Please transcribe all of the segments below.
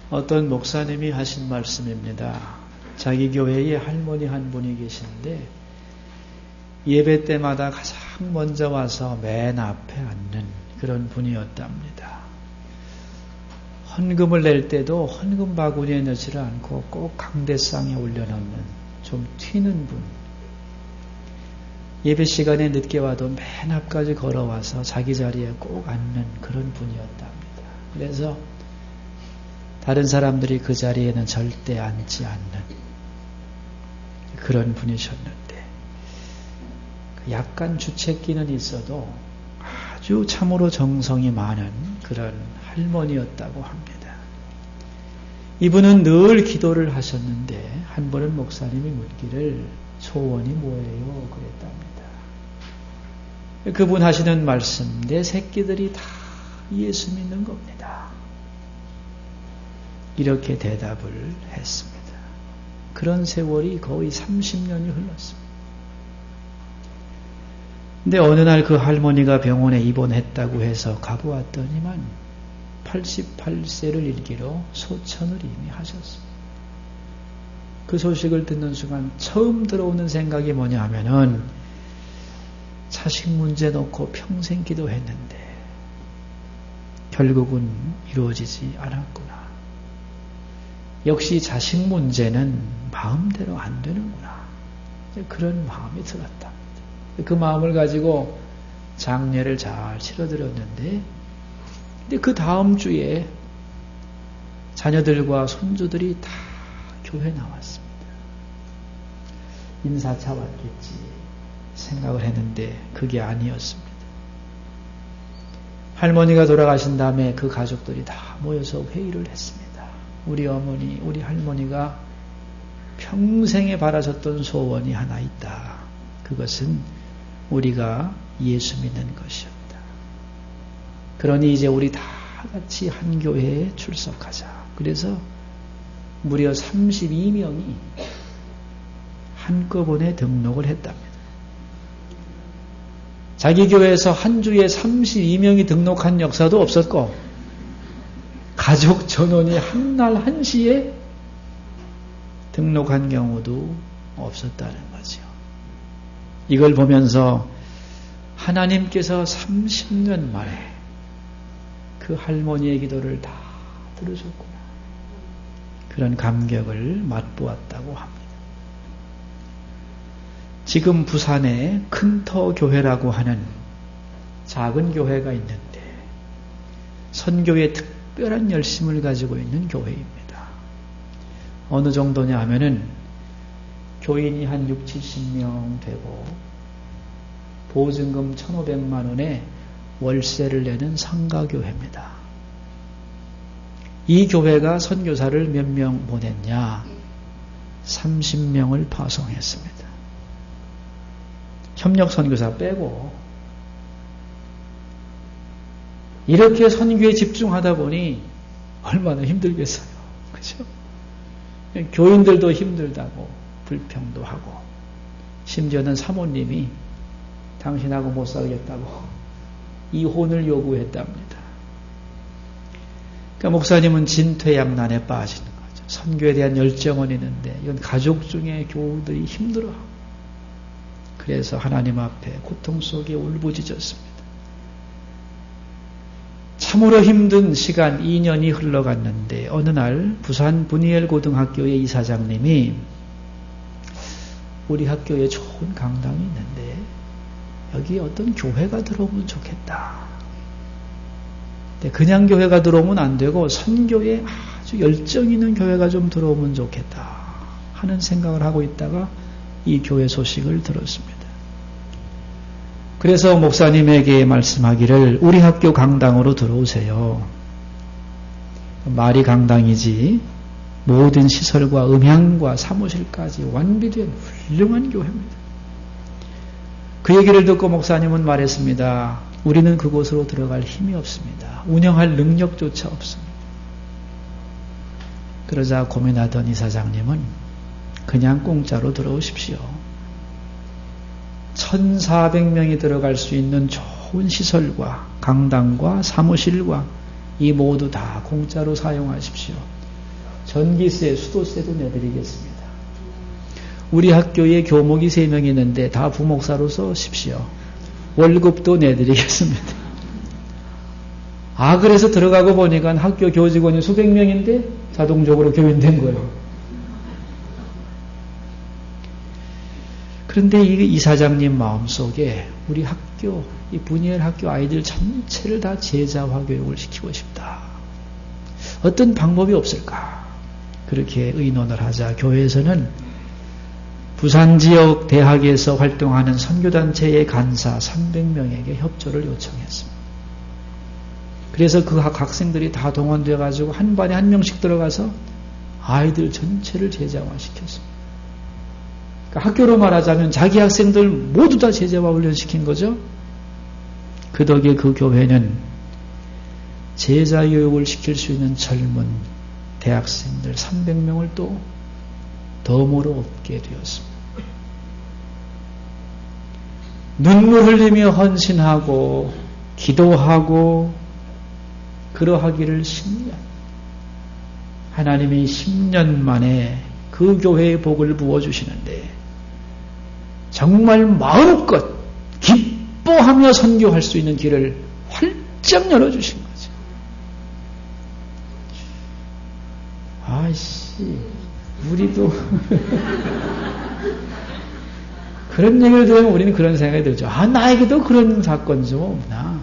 어떤 목사님이 하신 말씀입니다. 자기 교회에 할머니 한 분이 계신데 예배 때마다 가장 먼저 와서 맨 앞에 앉는 그런 분이었답니다. 헌금을 낼 때도 헌금 바구니에 넣지를 않고 꼭 강대상에 올려놓는 좀 튀는 분. 예배 시간에 늦게 와도 맨 앞까지 걸어와서 자기 자리에 꼭 앉는 그런 분이었답니다. 그래서 다른 사람들이 그 자리에는 절대 앉지 않는 그런 분이셨는데 약간 주책기는 있어도 아주 참으로 정성이 많은 그런 할머니였다고 합니다. 이분은 늘 기도를 하셨는데 한 번은 목사님이 묻기를 소원이 뭐예요? 그랬답니다. 그분 하시는 말씀, 내 새끼들이 다 예수 믿는 겁니다. 이렇게 대답을 했습니다. 그런 세월이 거의 30년이 흘렀습니다. 근데 어느 날 그 할머니가 병원에 입원했다고 해서 가보았더니만 88세를 일기로 소천을 이미 하셨습니다. 그 소식을 듣는 순간 처음 들어오는 생각이 뭐냐 하면은 자식 문제 놓고 평생 기도했는데 결국은 이루어지지 않았구나. 역시 자식 문제는 마음대로 안 되는구나. 그런 마음이 들었답니다. 그 마음을 가지고 장례를 잘 치러드렸는데 근데 그 다음 주에 자녀들과 손주들이 다 교회 나왔습니다. 인사차 왔겠지 생각을 했는데 그게 아니었습니다. 할머니가 돌아가신 다음에 그 가족들이 다 모여서 회의를 했습니다. 우리 어머니, 우리 할머니가 평생에 바라셨던 소원이 하나 있다. 그것은 우리가 예수 믿는 것이었다. 그러니 이제 우리 다 같이 한 교회에 출석하자. 그래서 무려 32명이 한꺼번에 등록을 했답니다. 자기 교회에서 한 주에 32명이 등록한 역사도 없었고 가족 전원이 한날 한시에 등록한 경우도 없었다는 거죠. 이걸 보면서 하나님께서 30년 만에 그 할머니의 기도를 다 들으셨구나. 그런 감격을 맛보았다고 합니다. 지금 부산에 큰터교회라고 하는 작은 교회가 있는데 선교에 특별한 열심을 가지고 있는 교회입니다. 어느 정도냐 하면은 교인이 한 6, 70명 되고 보증금 1,500만 원에 월세를 내는 상가교회입니다. 이 교회가 선교사를 몇 명 보냈냐? 30명을 파송했습니다. 협력 선교사 빼고 이렇게 선교에 집중하다 보니 얼마나 힘들겠어요. 그렇죠? 교인들도 힘들다고 불평도 하고 심지어는 사모님이 당신하고 못 살겠다고 이혼을 요구했답니다. 그러니까 목사님은 진퇴양난에 빠지는 거죠. 선교에 대한 열정은 있는데 이건 가족 중에 교우들이 힘들어하고 그래서 하나님 앞에 고통 속에 울부짖었습니다. 참으로 힘든 시간 2년이 흘러갔는데 어느 날 부산 분이엘 고등학교의 이사장님이 우리 학교에 좋은 강당이 있는데 여기 어떤 교회가 들어오면 좋겠다. 근데 그냥 교회가 들어오면 안 되고 선교에 아주 열정 있는 교회가 좀 들어오면 좋겠다 하는 생각을 하고 있다가 이 교회 소식을 들었습니다. 그래서 목사님에게 말씀하기를 우리 학교 강당으로 들어오세요. 말이 강당이지 모든 시설과 음향과 사무실까지 완비된 훌륭한 교회입니다. 그 얘기를 듣고 목사님은 말했습니다. 우리는 그곳으로 들어갈 힘이 없습니다. 운영할 능력조차 없습니다. 그러자 고민하던 이사장님은 그냥 공짜로 들어오십시오. 1,400명이 들어갈 수 있는 좋은 시설과 강당과 사무실과 이 모두 다 공짜로 사용하십시오. 전기세, 수도세도 내드리겠습니다. 우리 학교에 교목이 3명 있는데 다 부목사로서 십시오. 월급도 내드리겠습니다. 아, 그래서 들어가고 보니까 학교 교직원이 수백 명인데 자동적으로 교인된 거예요. 그런데 이 사장님 마음속에 우리 학교, 이 분이엘 학교 아이들 전체를 다 제자화 교육을 시키고 싶다. 어떤 방법이 없을까? 그렇게 의논을 하자 교회에서는 부산 지역 대학에서 활동하는 선교단체의 간사 300명에게 협조를 요청했습니다. 그래서 그 학생들이 다 동원되어 가지고 한 반에 한 명씩 들어가서 아이들 전체를 제자화시켰습니다. 그러니까 학교로 말하자면 자기 학생들 모두 다 제자화 훈련시킨 거죠. 그 덕에 그 교회는 제자교육을 시킬 수 있는 젊은 대학생들 300명을 또 덤으로 얻게 되었습니다. 눈물 흘리며 헌신하고 기도하고 그러하기를 10년. 하나님이 10년 만에 그 교회의 복을 부어주시는데 정말 마음껏 기뻐하며 선교할 수 있는 길을 활짝 열어주신 거죠. 아이씨, 우리도 그런 얘기를 들으면 우리는 그런 생각이 들죠. 아, 나에게도 그런 사건 좀 없나.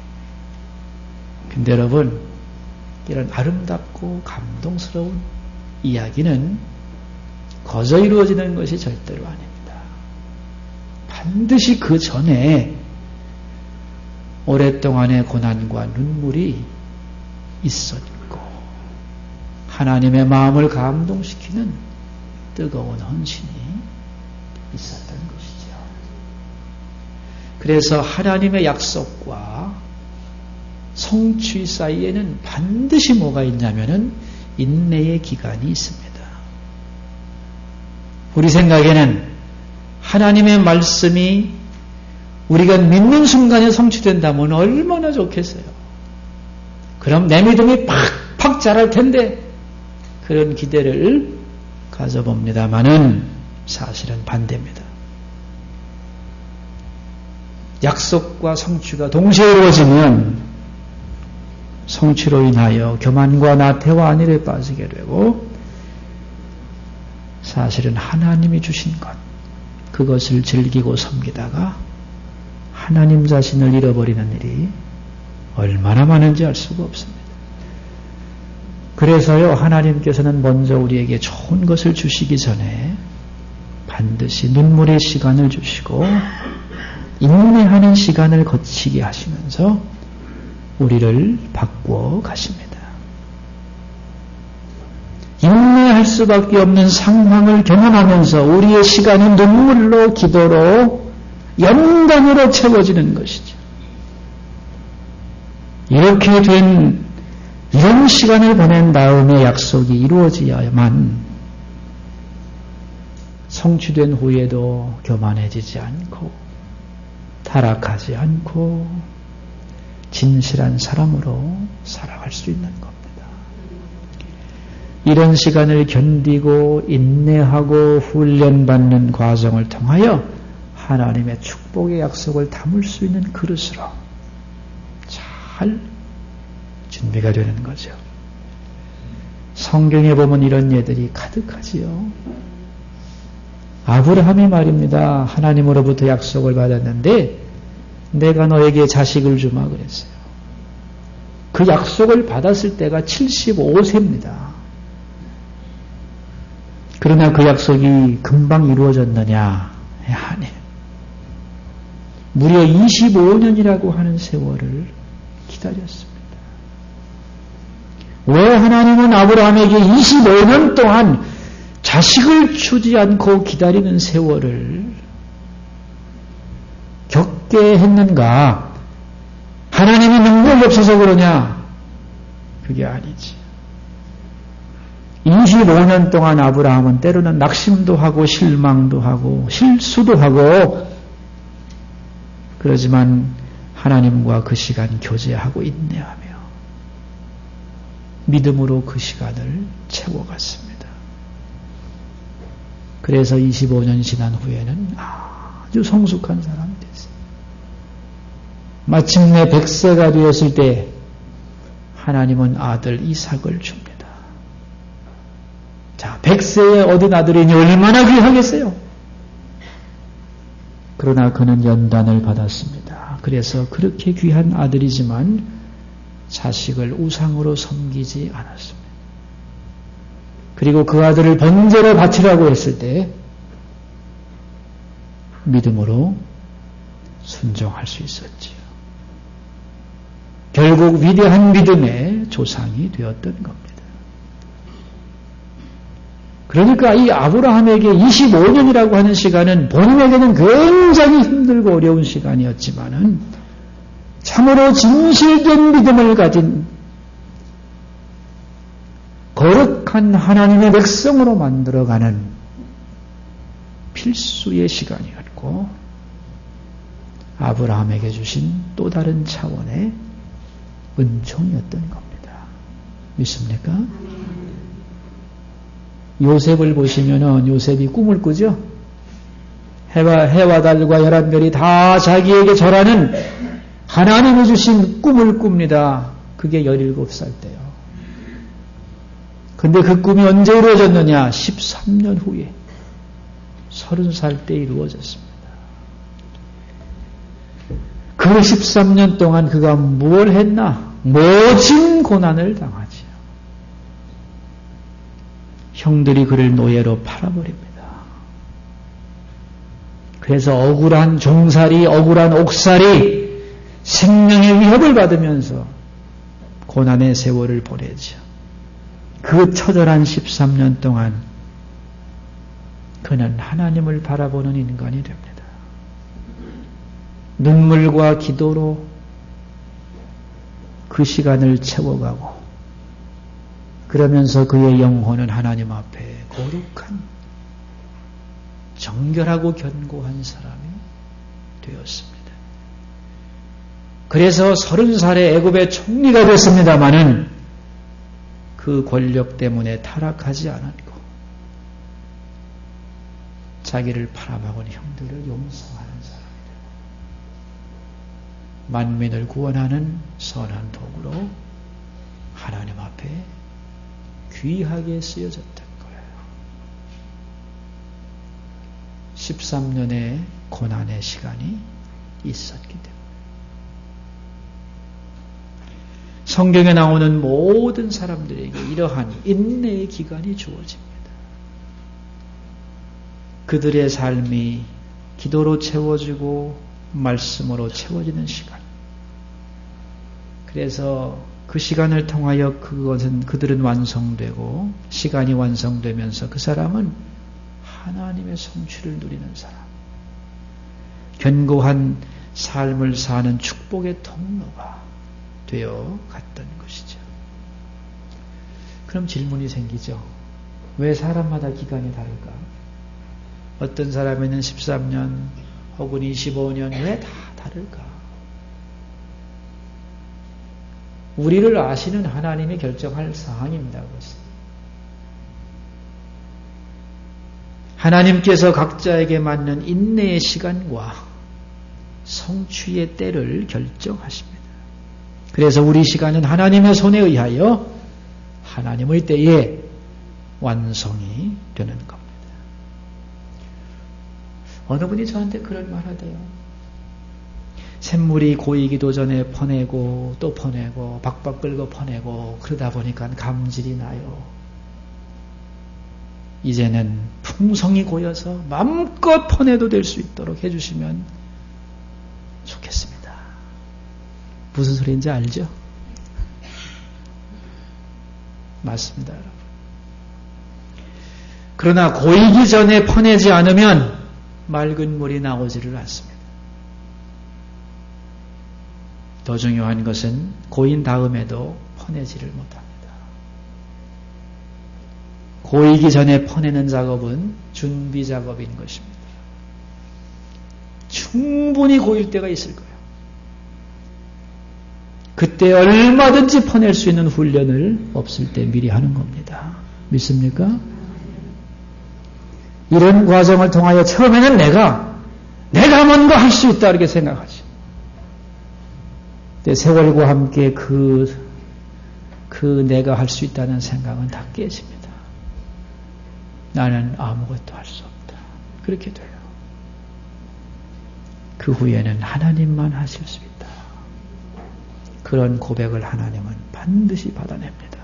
근데 여러분, 이런 아름답고 감동스러운 이야기는 거저 이루어지는 것이 절대로 아닙니다. 반드시 그 전에 오랫동안의 고난과 눈물이 있었고 하나님의 마음을 감동시키는 뜨거운 헌신이 있었던 것이죠. 그래서 하나님의 약속과 성취 사이에는 반드시 뭐가 있냐면은 인내의 기간이 있습니다. 우리 생각에는 하나님의 말씀이 우리가 믿는 순간에 성취된다면 얼마나 좋겠어요. 그럼 내 믿음이 팍팍 자랄 텐데 그런 기대를 가져봅니다마는 사실은 반대입니다. 약속과 성취가 동시에 이루어지면 성취로 인하여 교만과 나태와 안일에 빠지게 되고 사실은 하나님이 주신 것 그것을 즐기고 섬기다가 하나님 자신을 잃어버리는 일이 얼마나 많은지 알 수가 없습니다. 그래서요 하나님께서는 먼저 우리에게 좋은 것을 주시기 전에 반드시 눈물의 시간을 주시고 인내하는 시간을 거치게 하시면서 우리를 바꾸어 가십니다. 인내할 수밖에 없는 상황을 경험하면서 우리의 시간이 눈물로 기도로 영광으로 채워지는 것이죠. 이렇게 된 이런 시간을 보낸 다음에 약속이 이루어져야만 성취된 후에도 교만해지지 않고 타락하지 않고 진실한 사람으로 살아갈 수 있는 겁니다. 이런 시간을 견디고 인내하고 훈련받는 과정을 통하여 하나님의 축복의 약속을 담을 수 있는 그릇으로 잘 준비가 되는 거죠. 성경에 보면 이런 예들이 가득하지요. 아브라함이 말입니다. 하나님으로부터 약속을 받았는데 내가 너에게 자식을 주마 그랬어요. 그 약속을 받았을 때가 75세입니다. 그러나 그 약속이 금방 이루어졌느냐? 아니에요. 무려 25년이라고 하는 세월을 기다렸습니다. 왜 하나님은 아브라함에게 25년 동안 자식을 주지 않고 기다리는 세월을 겪게 했는가? 하나님이 능력이 없어서 그러냐? 그게 아니지. 25년 동안 아브라함은 때로는 낙심도 하고 실망도 하고 실수도 하고 그러지만 하나님과 그 시간 교제하고 인내하며 믿음으로 그 시간을 채워갔습니다. 그래서 25년 지난 후에는 아주 성숙한 사람이 됐어요. 마침내 100세가 되었을 때 하나님은 아들 이삭을 줍니다. 자, 100세에 얻은 아들이니 얼마나 귀하겠어요? 그러나 그는 연단을 받았습니다. 그래서 그렇게 귀한 아들이지만 자식을 우상으로 섬기지 않았습니다. 그리고 그 아들을 번제로 바치라고 했을 때 믿음으로 순종할 수 있었지요. 결국 위대한 믿음의 조상이 되었던 겁니다. 그러니까 이 아브라함에게 25년이라고 하는 시간은 본인에게는 굉장히 힘들고 어려운 시간이었지만은 참으로 진실된 믿음을 가진 거룩한 하나님의 백성으로 만들어가는 필수의 시간이었고 아브라함에게 주신 또 다른 차원의 은총이었던 겁니다. 믿습니까? 요셉을 보시면은 요셉이 꿈을 꾸죠? 해와 달과 11별이 다 자기에게 절하는 하나님이 주신 꿈을 꿉니다. 그게 17살 때요. 근데 그 꿈이 언제 이루어졌느냐? 13년 후에 30살 때 이루어졌습니다. 그 13년 동안 그가 뭘 했나? 모진 고난을 당하지요. 형들이 그를 노예로 팔아버립니다. 그래서 억울한 종살이, 억울한 옥살이, 생명의 위협을 받으면서 고난의 세월을 보내죠. 그 처절한 13년 동안 그는 하나님을 바라보는 인간이 됩니다. 눈물과 기도로 그 시간을 채워가고 그러면서 그의 영혼은 하나님 앞에 거룩한 정결하고 견고한 사람이 되었습니다. 그래서 30살에 애굽의 총리가 됐습니다마는 그 권력 때문에 타락하지 않았고 자기를 팔아먹은 형들을 용서하는 사람이다. 만민을 구원하는 선한 도구로 하나님 앞에 귀하게 쓰여졌던 거예요. 13년의 고난의 시간이 있었기 때문에 성경에 나오는 모든 사람들에게 이러한 인내의 기간이 주어집니다. 그들의 삶이 기도로 채워지고 말씀으로 채워지는 시간. 그래서 그 시간을 통하여 그들은 완성되고 시간이 완성되면서 그 사람은 하나님의 성취를 누리는 사람. 견고한 삶을 사는 축복의 통로가 되어 갔던 것이죠. 그럼 질문이 생기죠. 왜 사람마다 기간이 다를까? 어떤 사람에는 13년 혹은 25년 왜 다 다를까? 우리를 아시는 하나님이 결정할 사항입니다. 그것은. 하나님께서 각자에게 맞는 인내의 시간과 성취의 때를 결정하십니다. 그래서 우리 시간은 하나님의 손에 의하여 하나님의 때에 완성이 되는 겁니다. 어느 분이 저한테 그런 말 하대요. 샘물이 고이기도 전에 퍼내고 또 퍼내고 박박 끌고 퍼내고 그러다 보니까 감질이 나요. 이제는 풍성이 고여서 마음껏 퍼내도 될 수 있도록 해주시면 좋겠습니다. 무슨 소리인지 알죠? 맞습니다, 여러분. 그러나 고이기 전에 퍼내지 않으면 맑은 물이 나오지를 않습니다. 더 중요한 것은 고인 다음에도 퍼내지를 못합니다. 고이기 전에 퍼내는 작업은 준비 작업인 것입니다. 충분히 고일 때가 있을 거예요. 그때 얼마든지 퍼낼 수 있는 훈련을 없을 때 미리 하는 겁니다. 믿습니까? 이런 과정을 통하여 처음에는 내가 뭔가 할 수 있다 이렇게 생각하지. 근데 세월과 함께 그 내가 할 수 있다는 생각은 다 깨집니다. 나는 아무것도 할 수 없다. 그렇게 돼요. 그 후에는 하나님만 하실 수 있다. 그런 고백을 하나님은 반드시 받아냅니다.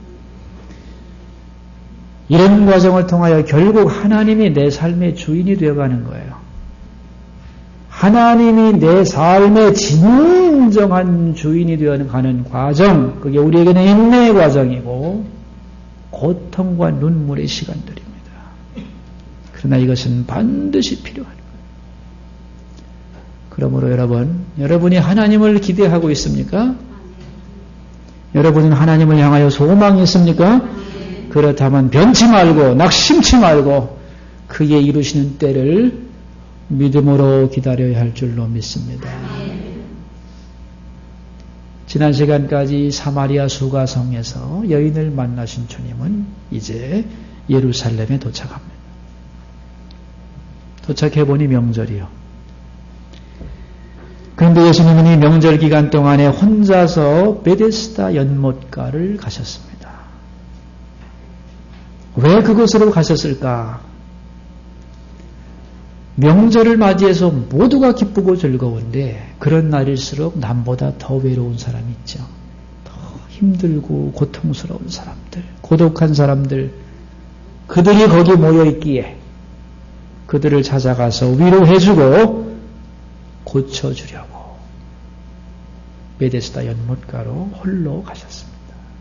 이런 과정을 통하여 결국 하나님이 내 삶의 주인이 되어가는 거예요. 하나님이 내 삶의 진정한 주인이 되어가는 과정, 그게 우리에게는 인내의 과정이고 고통과 눈물의 시간들입니다. 그러나 이것은 반드시 필요한 거예요. 그러므로 여러분이 하나님을 기대하고 있습니까? 여러분은 하나님을 향하여 소망이 있습니까? 그렇다면 변치 말고 낙심치 말고 그의 이루시는 때를 믿음으로 기다려야 할 줄로 믿습니다. 지난 시간까지 사마리아 수가성에서 여인을 만나신 주님은 이제 예루살렘에 도착합니다. 도착해보니 명절이요. 그런데 예수님은 이 명절 기간 동안에 혼자서 베데스다 연못가를 가셨습니다. 왜 그곳으로 가셨을까? 명절을 맞이해서 모두가 기쁘고 즐거운데 그런 날일수록 남보다 더 외로운 사람이 있죠. 더 힘들고 고통스러운 사람들, 고독한 사람들, 그들이 거기 모여있기에 그들을 찾아가서 위로해주고 고쳐주려고 베데스다 연못가로 홀로 가셨습니다.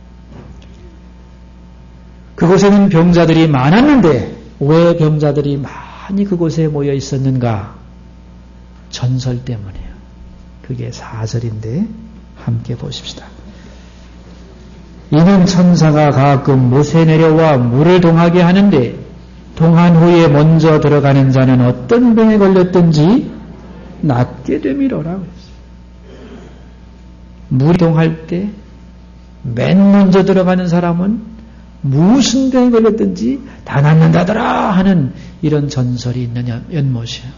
그곳에는 병자들이 많았는데 왜 병자들이 많이 그곳에 모여 있었는가? 전설 때문이에요. 그게 4절인데 함께 보십시다. 이는 천사가 가끔 못에 내려와 물을 동하게 하는데 동한 후에 먼저 들어가는 자는 어떤 병에 걸렸든지 낫게 되미러라고 했어요. 물이 동할 때 맨 먼저 들어가는 사람은 무슨 병에 걸렸든지 다 낫는다더라 하는 이런 전설이 있는 연못이에요.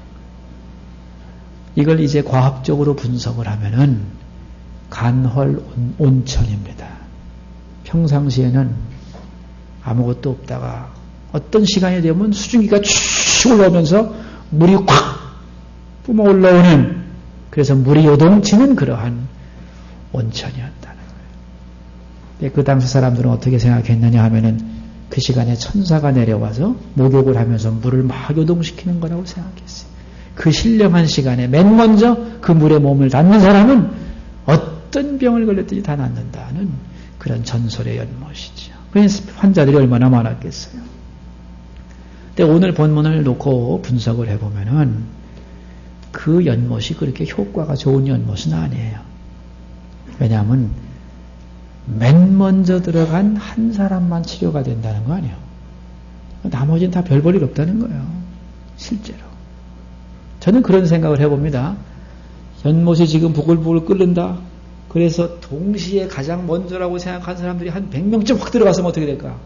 이걸 이제 과학적으로 분석을 하면은 간헐 온천입니다. 평상시에는 아무것도 없다가 어떤 시간이 되면 수증기가 쭉 올라오면서 물이 콱 뿜어 올라오는, 그래서 물이 요동치는 그러한 온천이었다는 거예요. 그 당시 사람들은 어떻게 생각했느냐 하면은 그 시간에 천사가 내려와서 목욕을 하면서 물을 막 요동시키는 거라고 생각했어요. 그 신령한 시간에 맨 먼저 그 물에 몸을 닿는 사람은 어떤 병을 걸렸든지 다 낫는다는 그런 전설의 연못이죠. 그래서 환자들이 얼마나 많았겠어요. 근데 오늘 본문을 놓고 분석을 해보면은 그 연못이 그렇게 효과가 좋은 연못은 아니에요. 왜냐하면 맨 먼저 들어간 한 사람만 치료가 된다는 거 아니에요. 나머지는 다 별 볼 일 없다는 거예요. 실제로. 저는 그런 생각을 해봅니다. 연못이 지금 부글부글 끓는다. 그래서 동시에 가장 먼저라고 생각한 사람들이 한 100명쯤 확 들어갔으면 어떻게 될까?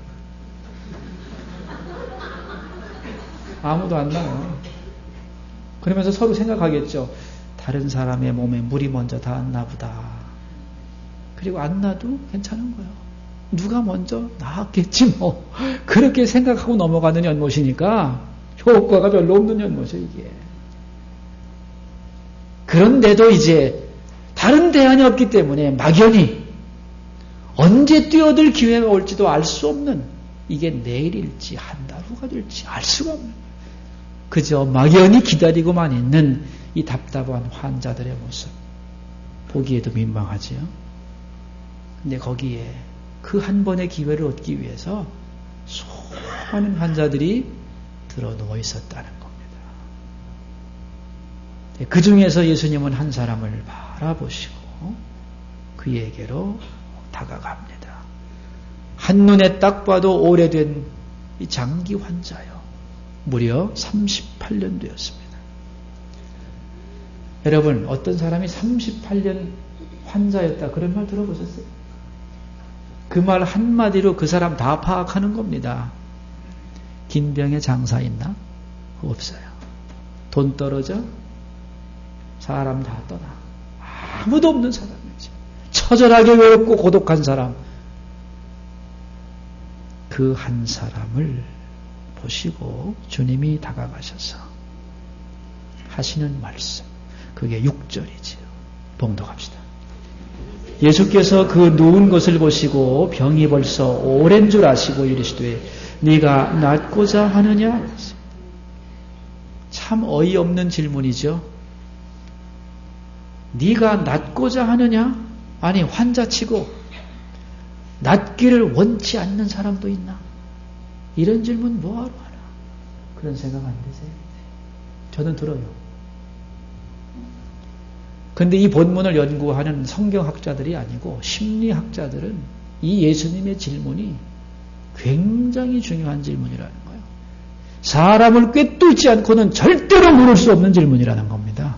아무도 안 나요. 그러면서 서로 생각하겠죠. 다른 사람의 몸에 물이 먼저 닿았나 보다. 그리고 안 나도 괜찮은 거예요. 누가 먼저 나았겠지 뭐. 그렇게 생각하고 넘어가는 연못이니까 효과가 별로 없는 연못이에요, 이게. 그런데도 이제 다른 대안이 없기 때문에 막연히 언제 뛰어들 기회가 올지도 알 수 없는, 이게 내일일지 한 달 후가 될지 알 수가 없는, 그저 막연히 기다리고만 있는 이 답답한 환자들의 모습, 보기에도 민망하지요. 근데 거기에 그 한 번의 기회를 얻기 위해서 수많은 환자들이 들어 누워 있었다는 겁니다. 그 중에서 예수님은 한 사람을 바라보시고 그에게로 다가갑니다. 한눈에 딱 봐도 오래된 이 장기 환자요. 무려 38년 되었습니다. 여러분, 어떤 사람이 38년 환자였다. 그런 말 들어보셨어요? 그 말 한마디로 그 사람 다 파악하는 겁니다. 긴 병에 장사 있나? 없어요. 돈 떨어져? 사람 다 떠나. 아무도 없는 사람이지. 처절하게 외롭고 고독한 사람. 그 한 사람을 보시고 주님이 다가가셔서 하시는 말씀. 그게 6절이지요. 봉독합시다. 예수께서 그 누운 것을 보시고 병이 벌써 오랜 줄 아시고 이르시되 네가 낫고자 하느냐? 참 어이없는 질문이죠. 네가 낫고자 하느냐? 아니 환자치고 낫기를 원치 않는 사람도 있나? 이런 질문 뭐하러 하나? 그런 생각 안 드세요? 저는 들어요. 근데 이 본문을 연구하는 성경학자들이 아니고 심리학자들은 이 예수님의 질문이 굉장히 중요한 질문이라는 거예요. 사람을 꿰뚫지 않고는 절대로 물을 수 없는 질문이라는 겁니다.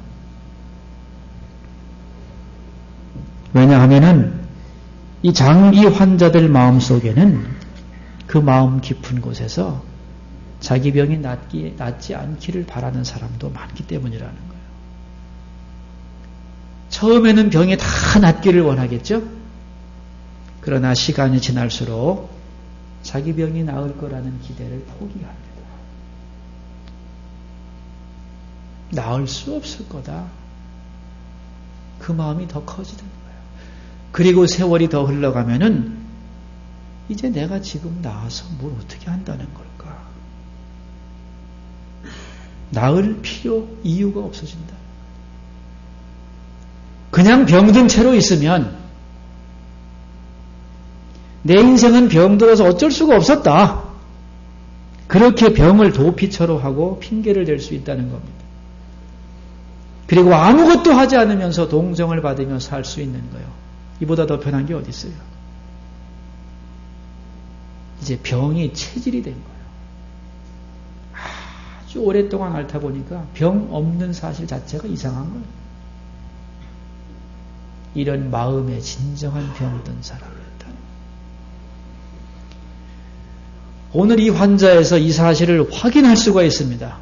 왜냐하면은 이 장기 환자들 마음속에는 그 마음 깊은 곳에서 자기 병이 낫지 않기를 바라는 사람도 많기 때문이라는 거예요. 처음에는 병이 다 낫기를 원하겠죠? 그러나 시간이 지날수록 자기 병이 나을 거라는 기대를 포기합니다. 나을 수 없을 거다. 그 마음이 더 커지는 거예요. 그리고 세월이 더 흘러가면은 이제 내가 지금 나아서 뭘 어떻게 한다는 걸까? 나을 필요, 이유가 없어진다. 그냥 병든 채로 있으면 내 인생은 병들어서 어쩔 수가 없었다. 그렇게 병을 도피처로 하고 핑계를 댈 수 있다는 겁니다. 그리고 아무것도 하지 않으면서 동정을 받으며 살 수 있는 거예요. 이보다 더 편한 게 어디 있어요? 이제 병이 체질이 된 거예요. 아주 오랫동안 앓다 보니까 병 없는 사실 자체가 이상한 거예요. 이런 마음의 진정한 병든 사람이었다. 오늘 이 환자에서 이 사실을 확인할 수가 있습니다.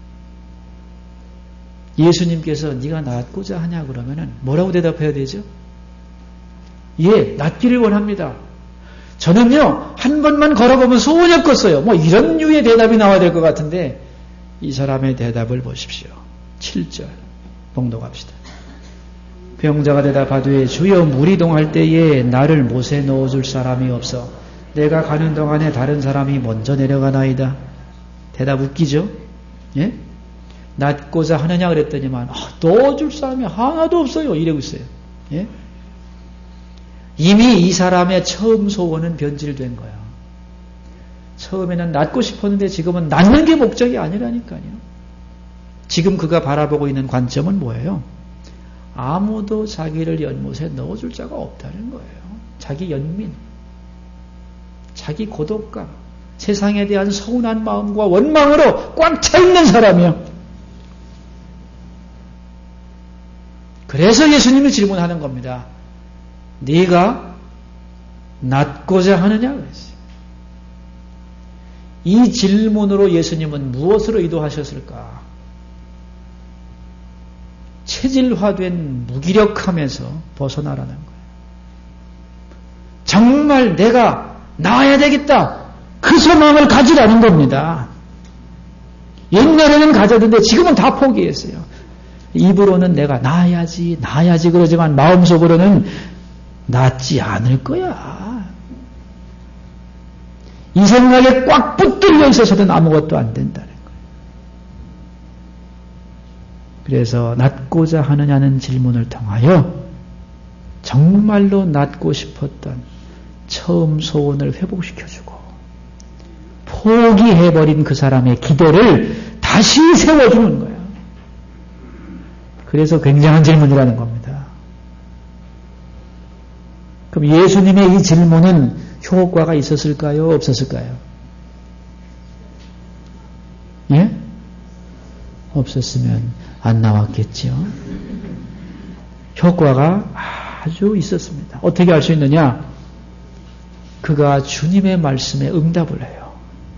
예수님께서 네가 낫고자 하냐 그러면은 뭐라고 대답해야 되죠? 예, 낫기를 원합니다. 저는요 한 번만 걸어보면 소원이 없겠어요. 뭐 이런 류의 대답이 나와야 될 것 같은데 이 사람의 대답을 보십시오. 7절 봉독합시다. 병자가 대답하되 주여 무리동할 때에 나를 못에 넣어줄 사람이 없어 내가 가는 동안에 다른 사람이 먼저 내려가나이다. 대답 웃기죠? 예? 낫고자 하느냐 그랬더니만 넣어줄 사람이 하나도 없어요. 이러고 있어요. 예? 이미 이 사람의 처음 소원은 변질된 거야. 처음에는 낫고 싶었는데 지금은 낫는 게 목적이 아니라니까요. 지금 그가 바라보고 있는 관점은 뭐예요? 아무도 자기를 연못에 넣어줄 자가 없다는 거예요. 자기 연민, 자기 고독감, 세상에 대한 서운한 마음과 원망으로 꽉 차 있는 사람이요. 그래서 예수님이 질문하는 겁니다. 네가 낫고자 하느냐 그랬어요. 이 질문으로 예수님은 무엇으로 의도하셨을까? 체질화된 무기력함에서 벗어나라는 거예요. 정말 내가 나아야 되겠다. 그 소망을 가지라는 겁니다. 옛날에는 가졌는데 지금은 다 포기했어요. 입으로는 내가 나아야지 그러지만 마음속으로는 낫지 않을 거야. 이 생각에 꽉 붙들려 있어서는 아무것도 안 된다는 거예요. 그래서 낫고자 하느냐는 질문을 통하여 정말로 낫고 싶었던 처음 소원을 회복시켜주고 포기해버린 그 사람의 기대를 다시 세워주는 거예요. 그래서 굉장한 질문이라는 겁니다. 그럼 예수님의 이 질문은 효과가 있었을까요? 없었을까요? 예? 없었으면 안 나왔겠죠. 효과가 아주 있었습니다. 어떻게 알 수 있느냐? 그가 주님의 말씀에 응답을 해요.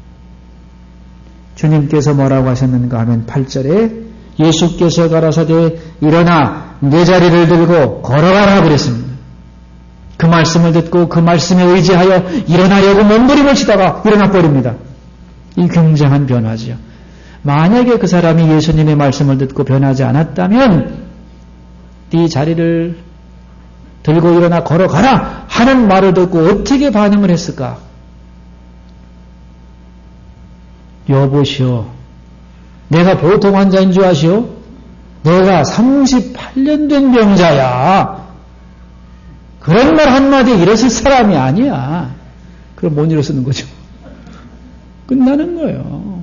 주님께서 뭐라고 하셨는가 하면 8절에 예수께서 가라사대 일어나 내 자리를 들고 걸어가라 그랬습니다. 그 말씀을 듣고 그 말씀에 의지하여 일어나려고 몸부림을 치다가 일어나 버립니다. 이 굉장한 변화지요. 만약에 그 사람이 예수님의 말씀을 듣고 변하지 않았다면 네 자리를 들고 일어나 걸어가라 하는 말을 듣고 어떻게 반응을 했을까? 여보시오, 내가 보통 환자인 줄 아시오? 내가 38년 된 병자야. 그런 말 한마디에 일어설 사람이 아니야. 그럼 못 일어서는 거죠. 끝나는 거예요.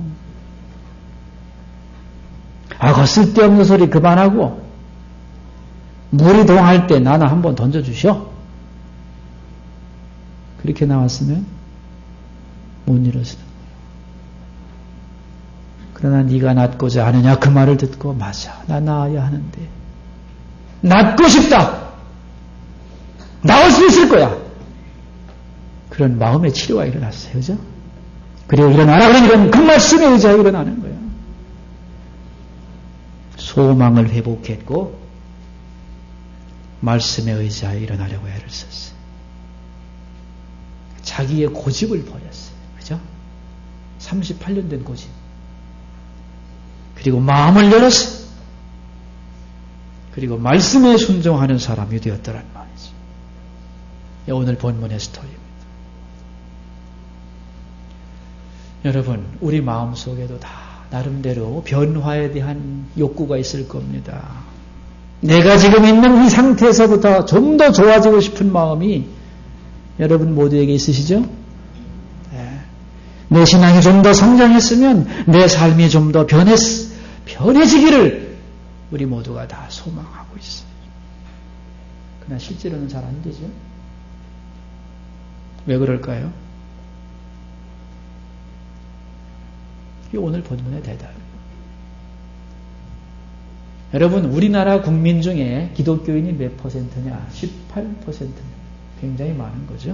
그 쓸데없는 소리 그만하고 물이 동할 때 나는 한번 던져주시오. 그렇게 나왔으면 못 일어서는 거예요. 그러나 네가 낫고자 하느냐 그 말을 듣고 맞아, 나 나아야 하는데 낫고 싶다. 나을 수 있을 거야. 그런 마음의 치료가 일어났어요. 그죠? 그리고 일어나라 그러니까 그 말씀에 의지하여 일어나는 거예요. 소망을 회복했고 말씀에 의지하여 일어나려고 애를 썼어요. 자기의 고집을 버렸어요. 그죠? 38년 된 고집. 그리고 마음을 열었어요. 그리고 말씀에 순종하는 사람이 되었더란 말이죠. 오늘 본문의 스토리입니다. 여러분, 우리 마음속에도 다 나름대로 변화에 대한 욕구가 있을 겁니다. 내가 지금 있는 이 상태에서부터 좀 더 좋아지고 싶은 마음이 여러분 모두에게 있으시죠? 네. 내 신앙이 좀 더 성장했으면 내 삶이 좀 더 변해지기를 우리 모두가 다 소망하고 있어요. 그러나 실제로는 잘 안 되죠? 왜 그럴까요? 이게 오늘 본문의 대답이에요. 여러분, 우리나라 국민 중에 기독교인이 몇 퍼센트냐? 18%. 굉장히 많은 거죠.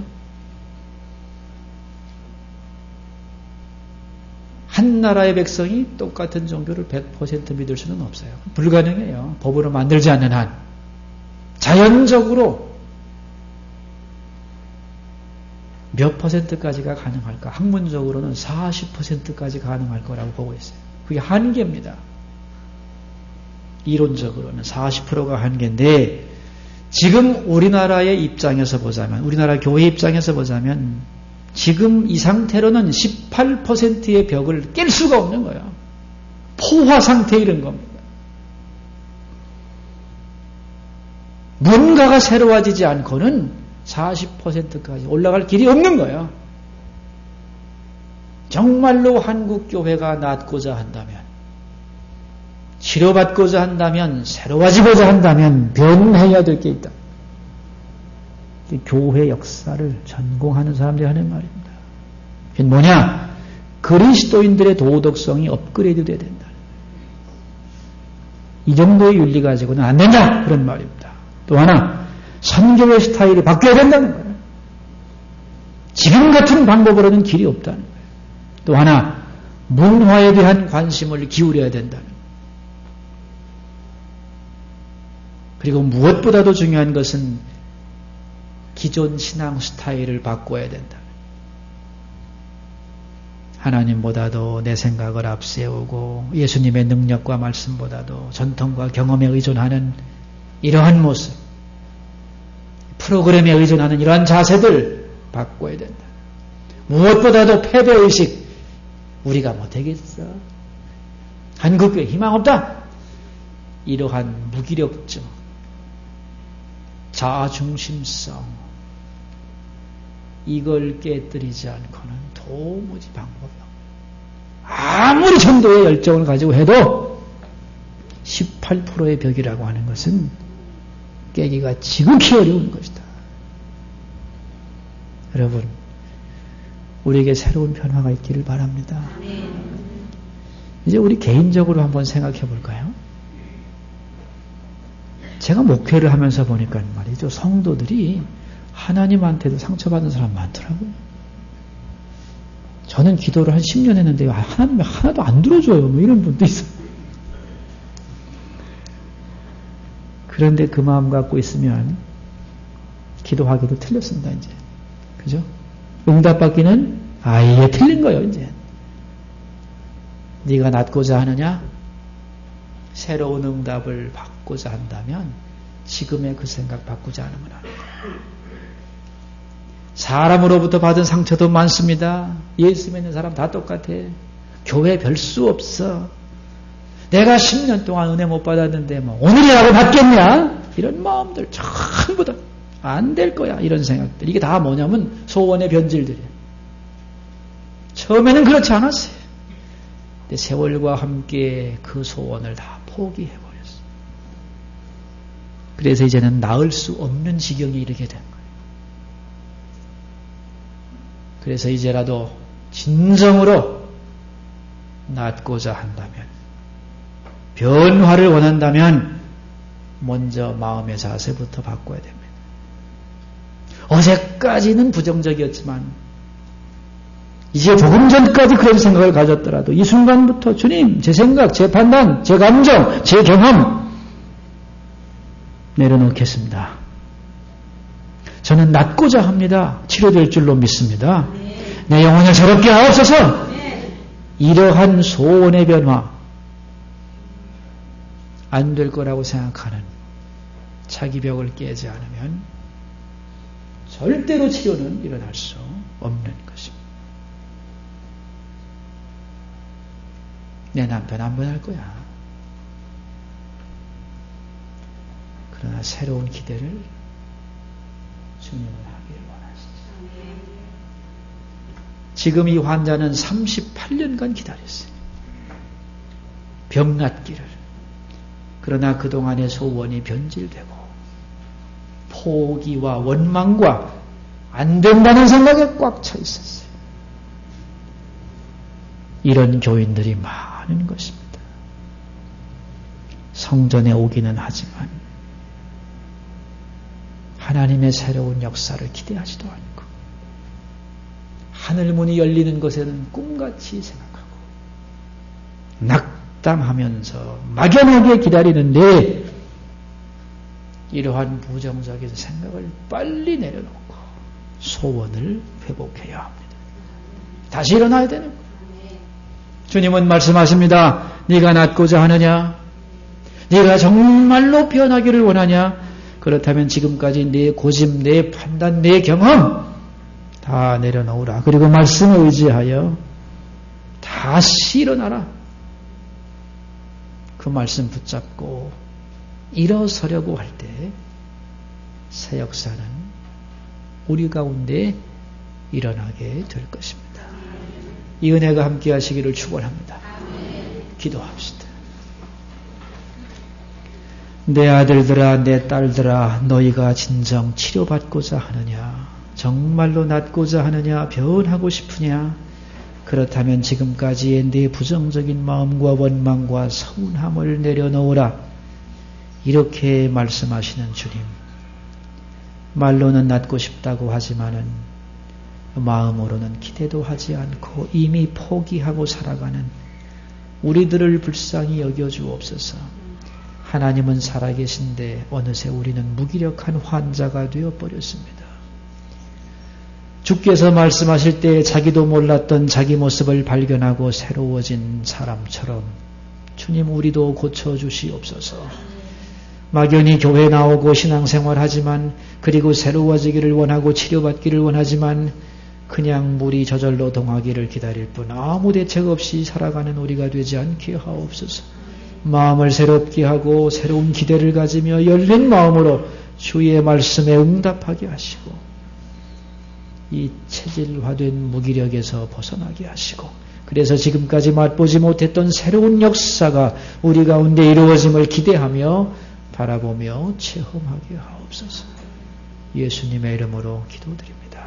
한 나라의 백성이 똑같은 종교를 100% 믿을 수는 없어요. 불가능해요. 법으로 만들지 않는 한. 자연적으로 몇 퍼센트까지가 가능할까? 학문적으로는 40%까지 가능할 거라고 보고 있어요. 그게 한계입니다. 이론적으로는 40%가 한계인데 지금 우리나라의 입장에서 보자면, 우리나라 교회 입장에서 보자면 지금 이 상태로는 18%의 벽을 깰 수가 없는 거예요. 포화 상태에 이른 겁니다. 뭔가가 새로워지지 않고는 40%까지 올라갈 길이 없는 거예요. 정말로 한국교회가 낫고자 한다면, 치료받고자 한다면, 새로워지고자 한다면 변해야 될 게 있다. 교회 역사를 전공하는 사람들이 하는 말입니다. 그게 뭐냐? 그리스도인들의 도덕성이 업그레이드 돼야 된다. 이 정도의 윤리 가지고는 안 된다. 그런 말입니다. 또 하나, 선교의 스타일이 바뀌어야 된다는 거예요. 지금 같은 방법으로는 길이 없다는 거예요. 또 하나, 문화에 대한 관심을 기울여야 된다는 거예요. 그리고 무엇보다도 중요한 것은 기존 신앙 스타일을 바꿔야 된다. 하나님보다도 내 생각을 앞세우고 예수님의 능력과 말씀보다도 전통과 경험에 의존하는 이러한 모습, 프로그램에 의존하는 이러한 자세들 바꿔야 된다. 무엇보다도 패배의식, 우리가 못하겠어. 한국교회 희망 없다. 이러한 무기력증, 자아중심성, 이걸 깨뜨리지 않고는 도무지 방법이 없어요. 아무리 전도의 열정을 가지고 해도 18%의 벽이라고 하는 것은 깨기가 지극히 어려운 것이다. 여러분, 우리에게 새로운 변화가 있기를 바랍니다. 이제 우리 개인적으로 한번 생각해 볼까요? 제가 목회를 하면서 보니까 말이죠. 성도들이 하나님한테도 상처받은 사람 많더라고요. 저는 기도를 한 10년 했는데 하나님이 하나도 안 들어줘요. 뭐 이런 분도 있어요. 그런데 그 마음 갖고 있으면 기도하기도 틀렸습니다. 이제. 그죠? 응답받기는 아예 틀린 거예요. 이제. 네가 낫고자 하느냐? 새로운 응답을 받고자 한다면 지금의 그 생각 바꾸지 않으면 안 돼요. 사람으로부터 받은 상처도 많습니다. 예수 믿는 사람 다 똑같아. 교회 별 수 없어. 내가 10년 동안 은혜 못 받았는데 뭐 오늘이라도 받겠냐? 이런 마음들 전부 다 안 될 거야. 이런 생각들. 이게 다 뭐냐면 소원의 변질들이에요. 처음에는 그렇지 않았어요. 근데 세월과 함께 그 소원을 다 포기해버렸어요. 그래서 이제는 나을 수 없는 지경에 이르게 된 거예요. 그래서 이제라도 진정으로 낫고자 한다면, 변화를 원한다면 먼저 마음의 자세부터 바꿔야 됩니다. 어제까지는 부정적이었지만 이제 조금 전까지 그런 생각을 가졌더라도 이 순간부터 주님, 제 생각, 제 판단, 제 감정, 제 경험 내려놓겠습니다. 저는 낫고자 합니다. 치료될 줄로 믿습니다. 내 영혼을 새롭게 하옵소서. 이러한 소원의 변화, 안 될 거라고 생각하는 자기 벽을 깨지 않으면 절대로 치료는 일어날 수 없는 것입니다. 내 남편 안 변할 거야. 그러나 새로운 기대를 주님을 하기를 원하시죠. 지금 이 환자는 38년간 기다렸어요. 병 낫기를. 그러나 그동안의 소원이 변질되고 포기와 원망과 안 된다는 생각에 꽉 차 있었어요. 이런 교인들이 많은 것입니다. 성전에 오기는 하지만 하나님의 새로운 역사를 기대하지도 않고 하늘문이 열리는 것에는 꿈같이 생각하고 낙담하면서 막연하게 기다리는데 이러한 부정적인 생각을 빨리 내려놓고 소원을 회복해야 합니다. 다시 일어나야 되는 거예요. 주님은 말씀하십니다. 네가 낫고자 하느냐? 네가 정말로 변하기를 원하냐? 그렇다면 지금까지 내 고집, 내 판단, 내 경험 다 내려놓으라. 그리고 말씀을 의지하여 다시 일어나라. 그 말씀 붙잡고 일어서려고 할 때 새 역사는 우리 가운데 일어나게 될 것입니다. 이 은혜가 함께 하시기를 축원합니다. 기도합시다. 내 아들들아, 내 딸들아, 너희가 진정 치료받고자 하느냐? 정말로 낫고자 하느냐? 변하고 싶으냐? 그렇다면 지금까지의 내 부정적인 마음과 원망과 서운함을 내려놓으라. 이렇게 말씀하시는 주님. 말로는 낫고 싶다고 하지만은 마음으로는 기대도 하지 않고 이미 포기하고 살아가는 우리들을 불쌍히 여겨주옵소서. 하나님은 살아계신데 어느새 우리는 무기력한 환자가 되어버렸습니다. 주께서 말씀하실 때 자기도 몰랐던 자기 모습을 발견하고 새로워진 사람처럼 주님 우리도 고쳐주시옵소서. 막연히 교회 나오고 신앙생활하지만 그리고 새로워지기를 원하고 치료받기를 원하지만 그냥 물이 저절로 동하기를 기다릴 뿐 아무 대책 없이 살아가는 우리가 되지 않게 하옵소서. 마음을 새롭게 하고 새로운 기대를 가지며 열린 마음으로 주의 말씀에 응답하게 하시고 이 체질화된 무기력에서 벗어나게 하시고 그래서 지금까지 맛보지 못했던 새로운 역사가 우리 가운데 이루어짐을 기대하며 바라보며 체험하게 하옵소서. 예수님의 이름으로 기도드립니다.